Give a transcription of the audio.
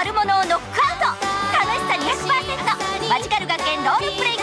悪者をノックアウト。楽しさ200%マジカル学園ロールプレイ